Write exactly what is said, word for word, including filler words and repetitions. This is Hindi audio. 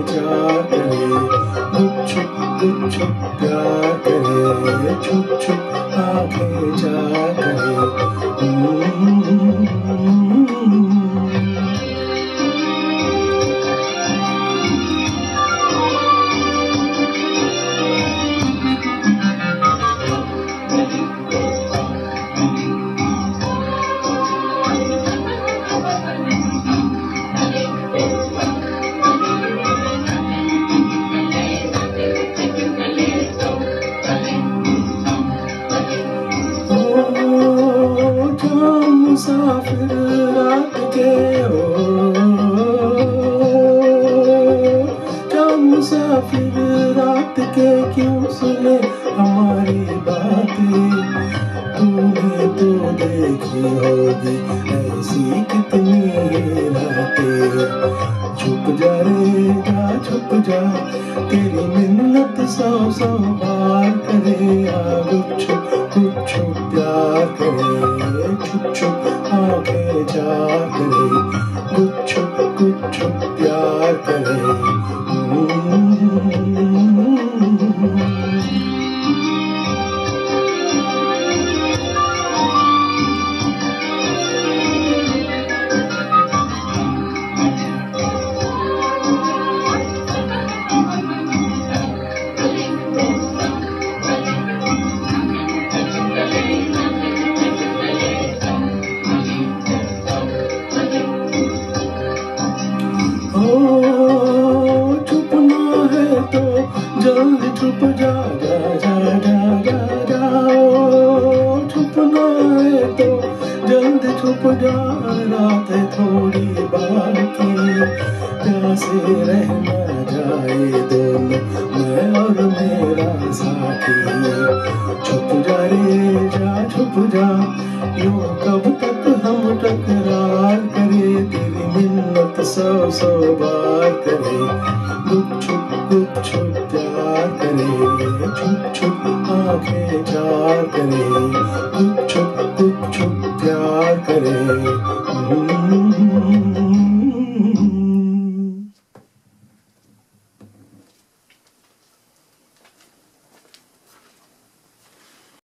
चार करे, गुप चुप गुप चुप प्यार करे, छुप छुप आंखें चार करे। मुसाफिर रात के हो, जब मुसाफिर रात के क्यों सुने हमारी बातें। तूने तो देखी होगी ऐसी कितनी रातें। छुप जा रे जा छुप जा, तेरी मिन्नत सौ सौ बार करे। आ गुप छुप गुप छुप प्यार करे, छुप छुप आंखें चार करे, गुप छुप गुप छुप प्यार करे। छुपना है तो जल्द छुप जा जा जा जा जा जाओ। छुपना है तो जल्द छुप जा, रात है थोड़ी बाकी। प्यासे रह न जाए दोनों मैं और मेरा साथी। छुप जा रे जा छुप जा, यूं कब तक हम टकरार करे। तेरी मिन्नत सौ सौ बार करे, गुप छुप गुप छुप प्यार करे, छुप छुप आंखें चार करे, गुप छुप गुप छुप प्यार करे।